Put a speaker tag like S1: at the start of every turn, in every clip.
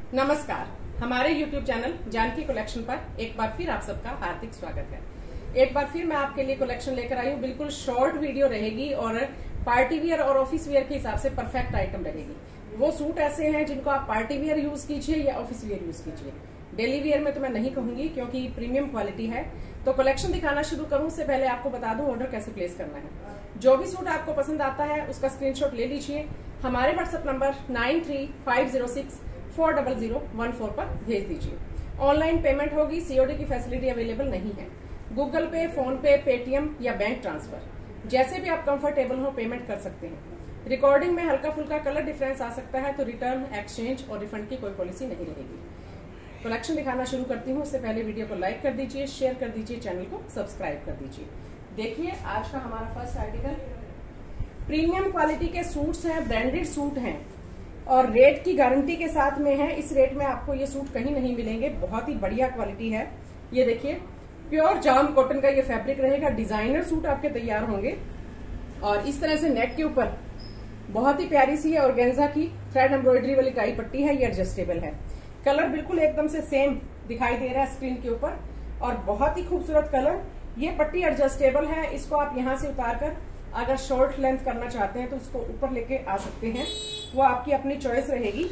S1: नमस्कार, हमारे YouTube channel Janaki collection पर एक बार फिर आप सबका हार्दिक स्वागत है। एक बार फिर मैं आपके लिए कलेक्शन लेकर आई हूँ। बिल्कुल शॉर्ट वीडियो रहेगी और पार्टी वियर और ऑफिस वियर के हिसाब से परफेक्ट आइटम रहेगी। वो सूट ऐसे हैं जिनको आप पार्टी वियर यूज कीजिए या ऑफिस वियर यूज कीजिए। डेली वियर में तो मैं नहीं कहूंगी क्योंकि प्रीमियम क्वालिटी है। तो कलेक्शन दिखाना शुरू करूं उससे पहले आपको बता दूं ऑर्डर कैसे प्लेस करना है। जो भी सूट आपको पसंद आता है उसका स्क्रीनशॉट ले लीजिए। हमारे व्हाट्सएप नंबर 9350640014 पर भेज दीजिए। ऑनलाइन पेमेंट होगी, सीओडी की फैसिलिटी अवेलेबल नहीं है। गूगल पे, फोन पे, पेटीएम या बैंक ट्रांसफर, जैसे भी आप कंफर्टेबल हो पेमेंट कर सकते हैं। रिकॉर्डिंग में हल्का फुल्का कलर डिफरेंस आ सकता है तो रिटर्न, एक्सचेंज और रिफंड की कोई पॉलिसी नहीं रहेगी। कलेक्शन दिखाना शुरू करती हूँ। उससे पहले वीडियो को लाइक कर दीजिए, शेयर कर दीजिए, चैनल को सब्सक्राइब कर दीजिए। देखिए आज का हमारा फर्स्ट आर्टिकल प्रीमियम क्वालिटी के सूट्स हैं, ब्रांडेड सूट हैं और रेट की गारंटी के साथ में है। इस रेट में आपको ये सूट कहीं नहीं मिलेंगे। बहुत ही बढ़िया क्वालिटी है। ये देखिए प्योर जाम कॉटन का ये फैब्रिक रहेगा। डिजाइनर सूट आपके तैयार होंगे और इस तरह से नेक के ऊपर बहुत ही प्यारी सी है ऑर्गेन्जा की थ्रेड एम्ब्रॉयडरी वाली टाई पट्टी है। ये एडजस्टेबल है। कलर बिल्कुल एकदम से सेम दिखाई दे रहा है स्क्रीन के ऊपर और बहुत ही खूबसूरत कलर। ये पट्टी एडजस्टेबल है। इसको आप यहाँ से उतार कर अगर शॉर्ट लेंथ करना चाहते हैं तो इसको ऊपर लेके आ सकते हैं। वो आपकी अपनी चॉइस रहेगी।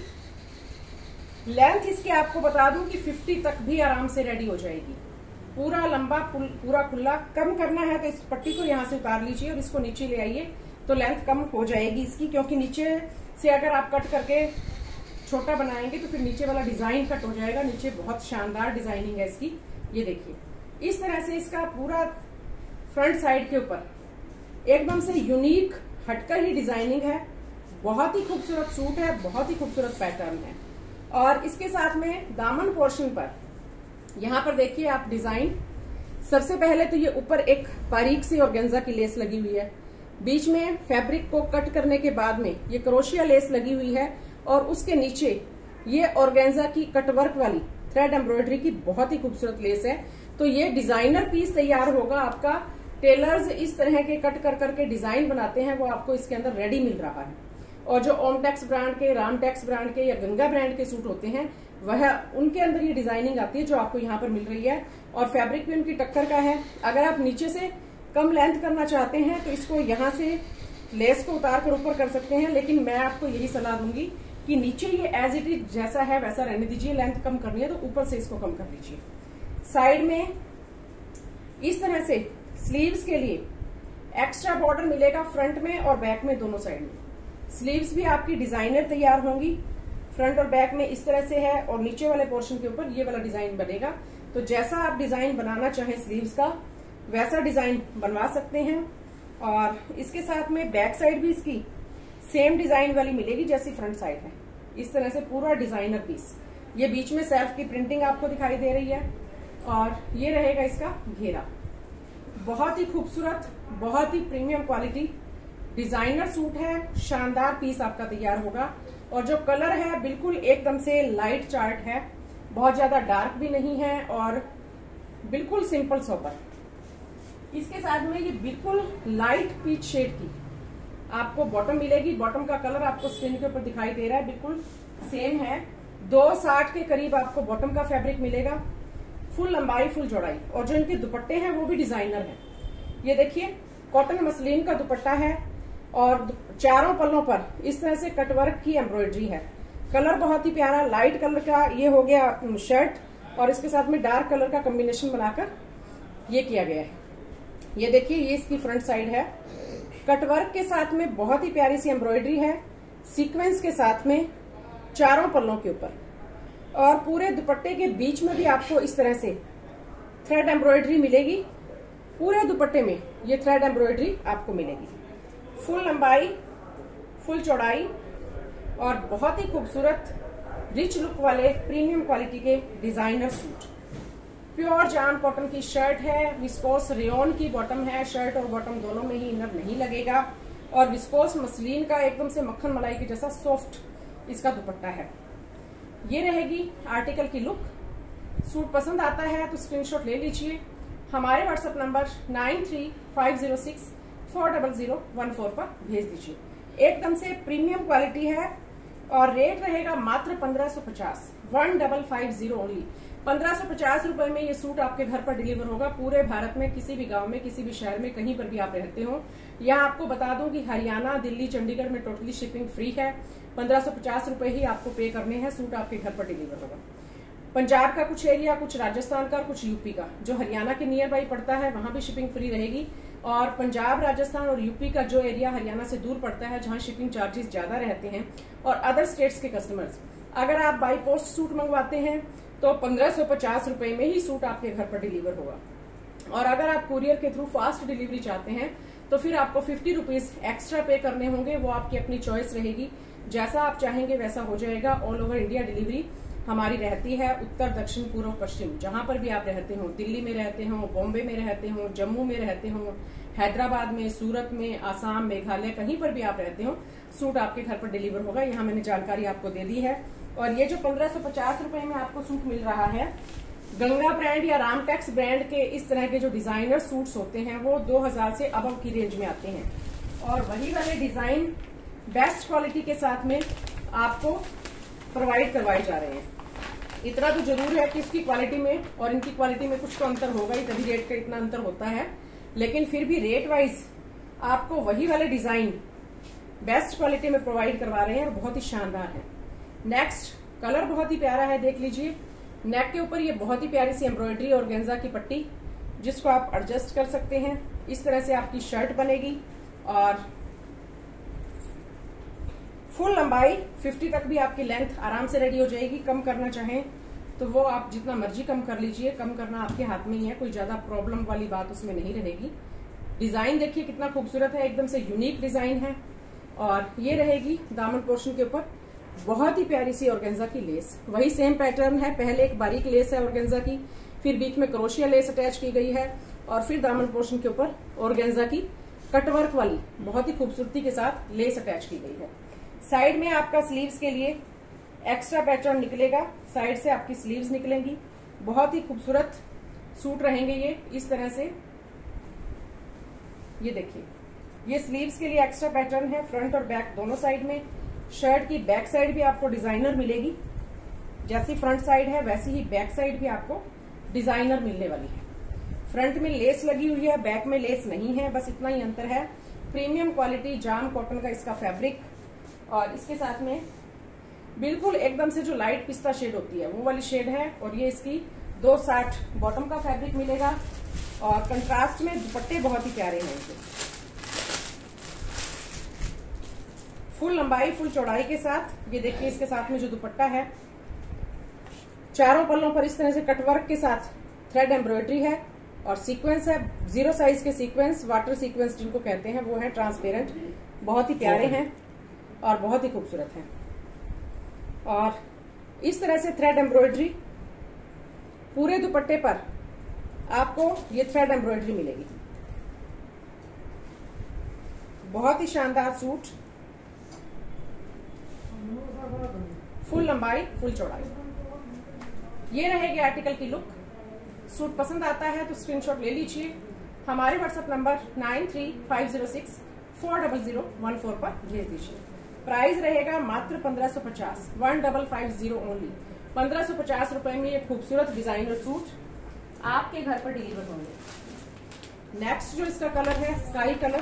S1: लेंथ इसके आपको बता दूं कि 50 तक भी आराम से रेडी हो जाएगी। पूरा लंबा पूरा खुला। कम करना है तो इस पट्टी को यहाँ से उतार लीजिए और इसको नीचे ले आइए तो लेंथ कम हो जाएगी इसकी, क्योंकि नीचे से अगर आप कट करके छोटा बनाएंगे तो फिर नीचे वाला डिजाइन कट हो जाएगा। नीचे बहुत शानदार डिजाइनिंग है इसकी। ये देखिए इस तरह से इसका पूरा फ्रंट साइड के ऊपर एकदम से यूनिक हटकर ही डिजाइनिंग है। बहुत ही खूबसूरत सूट है, बहुत ही खूबसूरत पैटर्न है। और इसके साथ में दामन पोर्शन पर यहाँ पर देखिए आप डिजाइन। सबसे पहले तो ये ऊपर एक बारीक सी ऑर्गेन्जा की लेस लगी हुई है। बीच में फैब्रिक को कट करने के बाद में ये क्रोशिया लेस लगी हुई है और उसके नीचे ये ऑर्गेन्जा की कटवर्क वाली थ्रेड एम्ब्रॉयडरी की बहुत ही खूबसूरत लेस है। तो ये डिजाइनर पीस तैयार होगा आपका। टेलर्स इस तरह के कट कर करके डिजाइन बनाते हैं, वो आपको इसके अंदर रेडी मिल रहा है। और जो ओमटेक्स ब्रांड के, रामटेक्स ब्रांड के या गंगा ब्रांड के सूट होते हैं वह उनके अंदर ये डिजाइनिंग आती है जो आपको यहाँ पर मिल रही है। और फैब्रिक भी उनकी टक्कर का है। अगर आप नीचे से कम लेंथ करना चाहते हैं तो इसको यहाँ से लेस को उतार कर ऊपर कर सकते हैं, लेकिन मैं आपको यही सलाह दूंगी कि नीचे ये एज इट इज जैसा है वैसा रहने दीजिए। लेंथ कम करनी है तो ऊपर से इसको कम कर दीजिए। साइड में इस तरह से स्लीव्स के लिए एक्स्ट्रा बॉर्डर मिलेगा फ्रंट में और बैक में, दोनों साइड में। स्लीव्स भी आपकी डिजाइनर तैयार होंगी। फ्रंट और बैक में इस तरह से है और नीचे वाले पोर्शन के ऊपर ये वाला डिजाइन बनेगा। तो जैसा आप डिजाइन बनाना चाहें स्लीव्स का वैसा डिजाइन बनवा सकते हैं। और इसके साथ में बैक साइड भी इसकी सेम डिजाइन वाली मिलेगी जैसी फ्रंट साइड है। इस तरह से पूरा डिजाइनर पीस। ये बीच में सेल्फ की प्रिंटिंग आपको दिखाई दे रही है और ये रहेगा इसका घेरा। बहुत ही खूबसूरत, बहुत ही प्रीमियम क्वालिटी डिजाइनर सूट है। शानदार पीस आपका तैयार होगा। और जो कलर है बिल्कुल एकदम से लाइट चार्ट है, बहुत ज्यादा डार्क भी नहीं है और बिल्कुल सिंपल सोबर। इसके साथ में ये बिल्कुल लाइट पीच शेड की आपको बॉटम मिलेगी। बॉटम का कलर आपको स्क्रीन के ऊपर दिखाई दे रहा है, बिल्कुल सेम है। 260 के करीब आपको बॉटम का फैब्रिक मिलेगा। फुल लंबाई, फुल चौड़ाई। और जो इनके दुपट्टे हैं वो भी डिजाइनर हैं। ये देखिए कॉटन मसलिन का दुपट्टा है और चारों पल्लों पर इस तरह से कटवर्क की एम्ब्रॉयडरी है। कलर बहुत ही प्यारा लाइट कलर का ये हो गया शर्ट और इसके साथ में डार्क कलर का कॉम्बिनेशन बनाकर ये किया गया है। ये देखिए ये इसकी फ्रंट साइड है। कटवर्क के साथ में बहुत ही प्यारी सी एम्ब्रॉयडरी है सीक्वेंस के साथ में चारों पल्लों के ऊपर। और पूरे दुपट्टे के बीच में भी आपको इस तरह से थ्रेड एम्ब्रॉयडरी मिलेगी। पूरे दुपट्टे में ये थ्रेड एम्ब्रॉयडरी आपको मिलेगी। फुल लंबाई, फुल चौड़ाई और बहुत ही खूबसूरत रिच लुक वाले प्रीमियम क्वालिटी के designer suit. Pure jam cotton की शर्ट है। विस्कोस रेयन की बॉटम है। शर्ट और बॉटम दोनों में ही इनर नहीं लगेगा। और विस्कोस मसलिन का एकदम से मक्खन मलाई के जैसा सॉफ्ट इसका दुपट्टा है। ये रहेगी आर्टिकल की लुक। सूट पसंद आता है तो स्क्रीनशॉट ले लीजिए। हमारे व्हाट्सएप नंबर 9350640014 पर भेज दीजिए। एकदम से प्रीमियम क्वालिटी है। और रेट रहेगा मात्र 1550, 1550 ओनली। 1550 रुपए में ये सूट आपके घर पर डिलीवर होगा पूरे भारत में, किसी भी गांव में, किसी भी शहर में, कहीं पर भी आप रहते हो। यहाँ आपको बता दूं कि हरियाणा, दिल्ली, चंडीगढ़ में टोटली शिपिंग फ्री है। 1550 रुपए ही आपको पे करने हैं, सूट आपके घर पर डिलीवर होगा। पंजाब का कुछ एरिया, कुछ राजस्थान का, कुछ यूपी का, जो हरियाणा के नियर बाई पड़ता है वहां भी शिपिंग फ्री रहेगी। और पंजाब, राजस्थान और यूपी का जो एरिया हरियाणा से दूर पड़ता है, जहां शिपिंग चार्जेस ज्यादा रहते हैं, और अदर स्टेट्स के कस्टमर्स, अगर आप बाई पोस्ट सूट मंगवाते हैं तो 1550 रुपए में ही सूट आपके घर पर डिलीवर होगा। और अगर आप कुरियर के थ्रू फास्ट डिलीवरी चाहते हैं तो फिर आपको 50 रुपीज एक्स्ट्रा पे करने होंगे। वो आपकी अपनी चॉइस रहेगी, जैसा आप चाहेंगे वैसा हो जाएगा। ऑल ओवर इंडिया डिलीवरी हमारी रहती है, उत्तर, दक्षिण, पूर्व, पश्चिम, जहां पर भी आप रहते हो, दिल्ली में रहते हो, बॉम्बे में रहते हो, जम्मू में रहते हो, हैदराबाद में, सूरत में, आसाम, मेघालय, कहीं पर भी आप रहते हो, सूट आपके घर पर डिलीवर होगा। यहाँ मैंने जानकारी आपको दे दी है। और ये जो 1550 रुपए में आपको सूट मिल रहा है, गंगा ब्रांड या रामटेक्स ब्रांड के इस तरह के जो डिजाइनर सूट्स होते हैं वो 2000 से अबव की रेंज में आते हैं। और वही वाले डिजाइन बेस्ट क्वालिटी के साथ में आपको प्रोवाइड करवाए जा रहे हैं। इतना तो जरूर है कि इसकी क्वालिटी में और इनकी क्वालिटी में कुछ तो अंतर होगा ही, तभी रेट का इतना अंतर होता है। लेकिन फिर भी रेट वाइज आपको वही वाले डिजाइन बेस्ट क्वालिटी में प्रोवाइड करवा रहे हैं और बहुत ही शानदार है। नेक्स्ट कलर बहुत ही प्यारा है, देख लीजिए। नेक के ऊपर ये बहुत ही प्यारी सी एम्ब्रॉयडरी और गेंजा की पट्टी, जिसको आप एडजस्ट कर सकते हैं। इस तरह से आपकी शर्ट बनेगी और फुल लंबाई 50 तक भी आपकी लेंथ आराम से रेडी हो जाएगी। कम करना चाहें तो वो आप जितना मर्जी कम कर लीजिए, कम करना आपके हाथ में ही है, कोई ज्यादा प्रॉब्लम वाली बात उसमें नहीं रहेगी। डिजाइन देखिए कितना खूबसूरत है, एकदम से यूनिक डिजाइन है। और ये रहेगी दामन पोर्शन के ऊपर बहुत ही प्यारी सी ऑर्गेन्जा की लेस, वही सेम पैटर्न है। पहले एक बारीक लेस है ऑर्गेन्जा की, फिर बीच में क्रोशिया लेस अटैच की गई है और फिर दामन पोर्शन के ऊपर ऑर्गेन्जा की कटवर्क वाली बहुत ही खूबसूरती के साथ लेस अटैच की गई है। साइड में आपका स्लीव्स के लिए एक्स्ट्रा पैटर्न निकलेगा, साइड से आपकी स्लीव्स निकलेंगी। बहुत ही खूबसूरत सूट रहेंगे ये इस तरह से। ये देखिए, ये स्लीव्स के लिए एक्स्ट्रा पैटर्न है, फ्रंट और बैक दोनों साइड में। शर्ट की बैक साइड भी आपको डिजाइनर मिलेगी, जैसी फ्रंट साइड है वैसी ही बैक साइड भी आपको डिजाइनर मिलने वाली है। फ्रंट में लेस लगी हुई है, बैक में लेस नहीं है, बस इतना ही अंतर है। प्रीमियम क्वालिटी जाम कॉटन का इसका फैब्रिक, और इसके साथ में बिल्कुल एकदम से जो लाइट पिस्ता शेड होती है वो वाली शेड है। और ये इसकी 260 बॉटम का फैब्रिक मिलेगा और कंट्रास्ट में दुपट्टे बहुत ही प्यारे हैं इनके, फुल लंबाई फुल चौड़ाई के साथ। ये देखिए इसके साथ में जो दुपट्टा है, चारों पल्लों पर इस तरह से कटवर्क के साथ थ्रेड एम्ब्रॉयडरी है और सीक्वेंस है, 0 साइज के सीक्वेंस, वाटर सीक्वेंस जिनको कहते हैं, वो है ट्रांसपेरेंट, बहुत ही प्यारे हैं और बहुत ही खूबसूरत हैं। और इस तरह से थ्रेड एम्ब्रॉयडरी पूरे दुपट्टे पर आपको ये थ्रेड एम्ब्रॉयडरी मिलेगी। बहुत ही शानदार सूट, फुल लंबाई फुल चौड़ाई। ये रहेगी आर्टिकल की लुक। सूट पसंद आता है तो स्क्रीनशॉट ले लीजिए, हमारे व्हाट्सएप नंबर 9350640014 पर भेज दीजिए। प्राइस रहेगा मात्र 1550, 1550 ओनली। 1550 रुपए में ये खूबसूरत डिजाइनर सूट आपके घर पर डिलीवर होंगे। नेक्स्ट जो इसका कलर है स्काई कलर,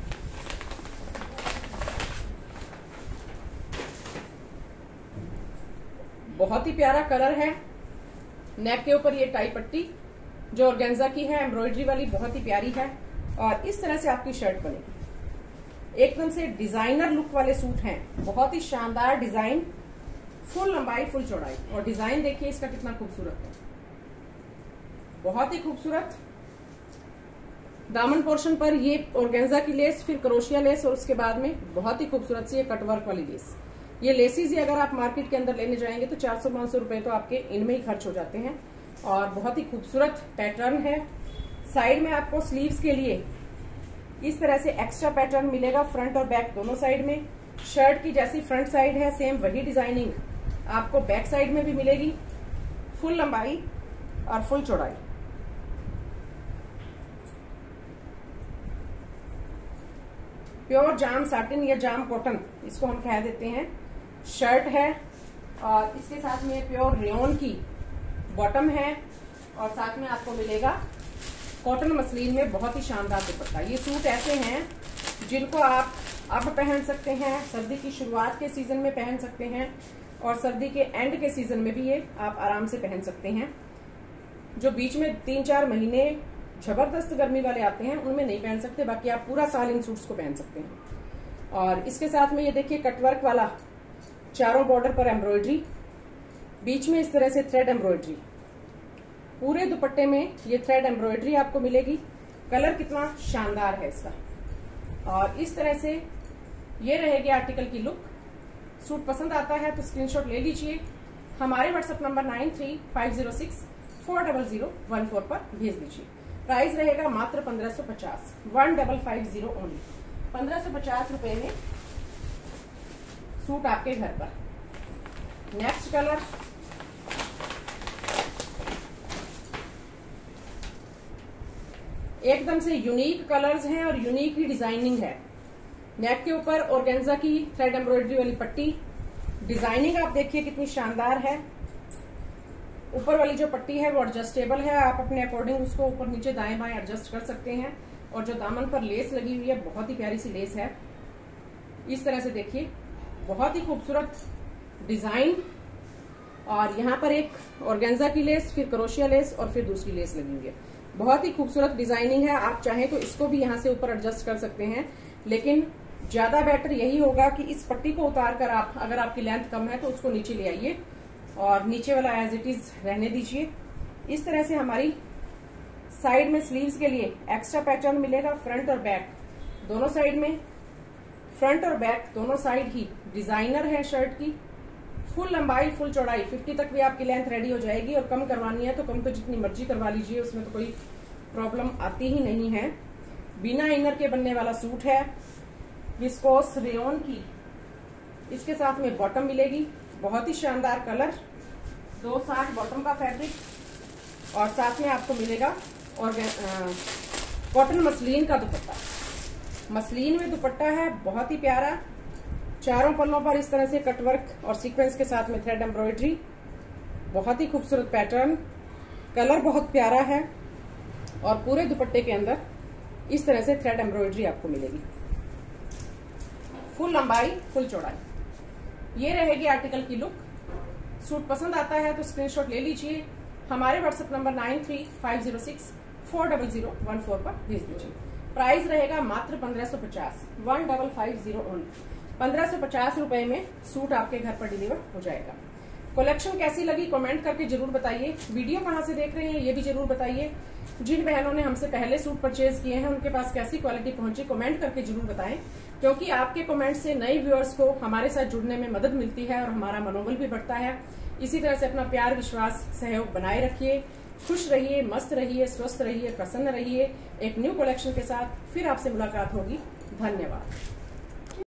S1: बहुत ही प्यारा कलर है। नेक के ऊपर ये टाई पट्टी जो ऑर्गेन्जा की है, एम्ब्रॉयडरी वाली, बहुत ही प्यारी है। और इस तरह से आपकी शर्ट बनेगी। एकदम से डिजाइनर लुक वाले सूट हैं, बहुत ही शानदार डिजाइन, फुल लंबाई फुल चौड़ाई। और डिजाइन देखिए इसका कितना खूबसूरत है, बहुत ही खूबसूरत। दामन पोर्शन पर ये ऑर्गेन्जा की लेस, फिर क्रोशिया लेस और उसके बाद में बहुत ही खूबसूरत सी कटवर्क वाली लेस। ये लेसीज ही अगर आप मार्केट के अंदर लेने जाएंगे तो 400-500 रुपए तो आपके इनमें ही खर्च हो जाते हैं। और बहुत ही खूबसूरत पैटर्न है। साइड में आपको स्लीव्स के लिए इस तरह से एक्स्ट्रा पैटर्न मिलेगा, फ्रंट और बैक दोनों साइड में। शर्ट की जैसी फ्रंट साइड है सेम वही डिजाइनिंग आपको बैक साइड में भी मिलेगी, फुल लंबाई और फुल चौड़ाई। प्योर जाम साटिन या जाम कॉटन इसको हम कह देते हैं। शर्ट है और इसके साथ में प्योर रेयन की बॉटम है और साथ में आपको मिलेगा कॉटन मसलिन में बहुत ही शानदार दुपट्टा। ये सूट ऐसे हैं जिनको आप अब पहन सकते हैं, सर्दी की शुरुआत के सीजन में पहन सकते हैं और सर्दी के एंड के सीजन में भी ये आप आराम से पहन सकते हैं। जो बीच में 3-4 महीने जबरदस्त गर्मी वाले आते हैं उनमें नहीं पहन सकते, बाकी आप पूरा साल इन सूट्स को पहन सकते हैं। और इसके साथ में ये देखिए कटवर्क वाला चारों बॉर्डर पर एम्ब्रॉयडरी, बीच में इस तरह से थ्रेड एम्ब्रॉयडरी, पूरे दुपट्टे में ये थ्रेड एम्ब्रॉयडरी आपको मिलेगी। कलर कितना शानदार है इसका। और इस तरह से ये रहेगी आर्टिकल की लुक। सूट पसंद आता है तो स्क्रीनशॉट ले लीजिए, हमारे व्हाट्सएप नंबर 9350640014 पर भेज दीजिए। प्राइस रहेगा मात्र 1550, 1550 ओनली। 1550 रुपए में सूट आपके घर पर। नेक्स्ट कलर, एकदम से यूनिक कलर्स हैं और यूनिक ही डिजाइनिंग है। नेक के ऊपर ऑर्गेन्जा की थ्रेड एम्ब्रॉयडरी वाली पट्टी, डिजाइनिंग आप देखिए कितनी शानदार है। ऊपर वाली जो पट्टी है वो एडजस्टेबल है, आप अपने अकॉर्डिंग उसको ऊपर नीचे दाएं बाएं एडजस्ट कर सकते हैं। और जो दामन पर लेस लगी हुई है बहुत ही प्यारी सी लेस है, इस तरह से देखिए बहुत ही खूबसूरत डिजाइन। और यहाँ पर एक ऑर्गेन्जा की लेस, फिर क्रोशिया लेस और फिर दूसरी लेस लगी हुई है। बहुत ही खूबसूरत डिजाइनिंग है। आप चाहें तो इसको भी यहाँ से ऊपर एडजस्ट कर सकते हैं, लेकिन ज्यादा बेटर यही होगा कि इस पट्टी को उतार कर आप, अगर आपकी लेंथ कम है तो उसको नीचे ले आइए और नीचे वाला एज इट इज रहने दीजिए। इस तरह से हमारी साइड में स्लीव्स के लिए एक्स्ट्रा पैटर्न मिलेगा। फ्रंट और बैक दोनों साइड में, फ्रंट और बैक दोनों साइड ही डिजाइनर है शर्ट की। फुल लंबाई फुल चौड़ाई 50 तक भी आपकी लेंथ रेडी हो जाएगी। और कम करवानी है तो कम तो जितनी मर्जी करवा लीजिए, उसमें तो कोई प्रॉब्लम आती ही नहीं है। बिना इनर के बनने वाला सूट है, विस्कोस रेयन की। इसके साथ में बॉटम मिलेगी, बहुत ही शानदार कलर, 260 बॉटम का फैब्रिक और साथ में आपको मिलेगा और कॉटन मसलिन का दुपट्टा। मसलिन में दुपट्टा है बहुत ही प्यारा, चारों पल्लों पर इस तरह से कटवर्क और सीक्वेंस के साथ में थ्रेड एम्ब्रॉयडरी, बहुत ही खूबसूरत पैटर्न, कलर बहुत प्यारा है और पूरे दुपट्टे के अंदर इस तरह से थ्रेड एम्ब्रॉयडरी आपको मिलेगी। फुल लंबाई फुल चौड़ाई ये रहेगी आर्टिकल की लुक। सूट पसंद आता है तो स्क्रीनशॉट ले लीजिए, हमारे व्हाट्सएप नंबर 9350640014 पर भेज दीजिए। प्राइस रहेगा मात्र 1550, 1550 ओनली। 1550 रुपए में सूट आपके घर पर डिलीवर हो जाएगा। कलेक्शन कैसी लगी कमेंट करके जरूर बताइए। वीडियो कहाँ से देख रहे हैं ये भी जरूर बताइए। जिन बहनों ने हमसे पहले सूट परचेज किए हैं उनके पास कैसी क्वालिटी पहुंची कमेंट करके जरूर बताएं, क्योंकि आपके कमेंट से नए व्यूअर्स को हमारे साथ जुड़ने में मदद मिलती है और हमारा मनोबल भी बढ़ता है। इसी तरह से अपना प्यार, विश्वास, सहयोग बनाए रखिए। खुश रहिए, मस्त रहिए, स्वस्थ रहिए, प्रसन्न रहिए। एक न्यू कलेक्शन के साथ फिर आपसे मुलाकात होगी। धन्यवाद।